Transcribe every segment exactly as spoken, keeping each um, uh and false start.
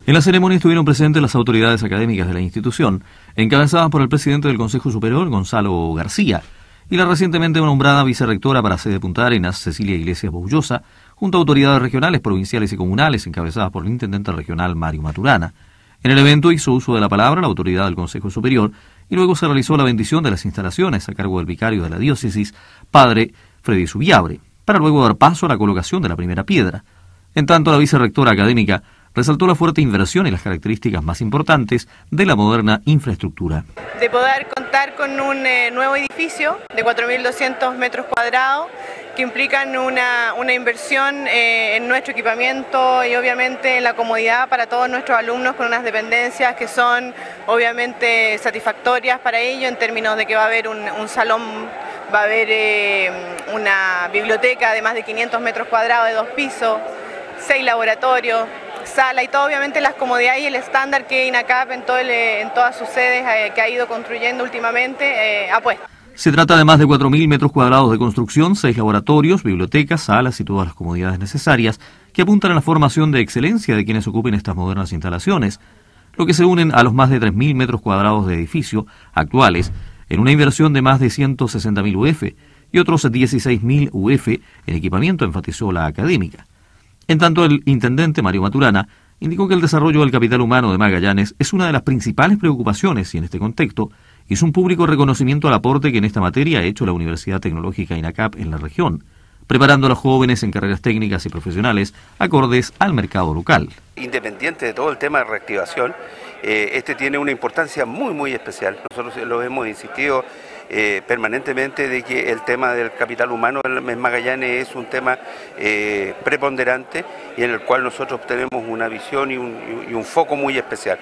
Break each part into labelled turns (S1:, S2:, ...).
S1: En la ceremonia estuvieron presentes las autoridades académicas de la institución, encabezadas por el presidente del Consejo Superior, Gonzalo García, y la recientemente nombrada vicerrectora para sede Punta Arenas, Cecilia Iglesias Boullosa, junto a autoridades regionales, provinciales y comunales, encabezadas por el intendente regional Mario Maturana. En el evento hizo uso de la palabra la autoridad del Consejo Superior y luego se realizó la bendición de las instalaciones a cargo del vicario de la diócesis, padre Freddy Subiabre, para luego dar paso a la colocación de la primera piedra. En tanto, la vicerrectora académica resaltó la fuerte inversión y las características más importantes de la moderna infraestructura.
S2: De poder contar con un eh, nuevo edificio de cuatro mil doscientos metros cuadrados que implican una, una inversión eh, en nuestro equipamiento y obviamente en la comodidad para todos nuestros alumnos, con unas dependencias que son obviamente satisfactorias para ellos, en términos de que va a haber un, un salón, va a haber eh, una biblioteca de más de quinientos metros cuadrados de dos pisos, seis laboratorios, sala y todo, obviamente las comodidades y el estándar que INACAP en, todo el, en todas sus sedes eh, que ha ido construyendo últimamente eh, apuesta.
S1: Se trata de más de cuatro mil metros cuadrados de construcción, seis laboratorios, bibliotecas, salas y todas las comodidades necesarias que apuntan a la formación de excelencia de quienes ocupen estas modernas instalaciones, lo que se unen a los más de tres mil metros cuadrados de edificio actuales en una inversión de más de ciento sesenta mil U F y otros dieciséis mil U F en equipamiento, enfatizó la académica. En tanto, el intendente Mario Maturana indicó que el desarrollo del capital humano de Magallanes es una de las principales preocupaciones y en este contexto hizo un público reconocimiento al aporte que en esta materia ha hecho la Universidad Tecnológica INACAP en la región, preparando a los jóvenes en carreras técnicas y profesionales acordes al mercado local.
S3: Independiente de todo el tema de reactivación, eh, este tiene una importancia muy muy especial. Nosotros lo hemos insistido eh, permanentemente de que el tema del capital humano en Magallanes es un tema eh, preponderante y en el cual nosotros tenemos una visión y un, y un foco muy especial.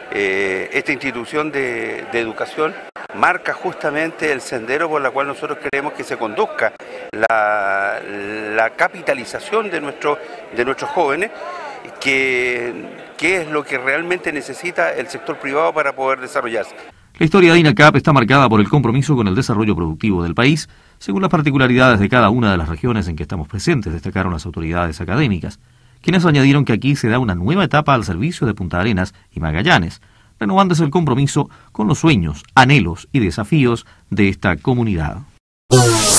S3: Eh, esta institución de, de educación marca justamente el sendero por el cual nosotros queremos que se conduzca la, la capitalización de, nuestro, de nuestros jóvenes, que, que es lo que realmente necesita el sector privado para poder desarrollarse.
S1: La historia de INACAP está marcada por el compromiso con el desarrollo productivo del país, según las particularidades de cada una de las regiones en que estamos presentes, destacaron las autoridades académicas, quienes añadieron que aquí se da una nueva etapa al servicio de Punta Arenas y Magallanes, renovándose el compromiso con los sueños, anhelos y desafíos de esta comunidad.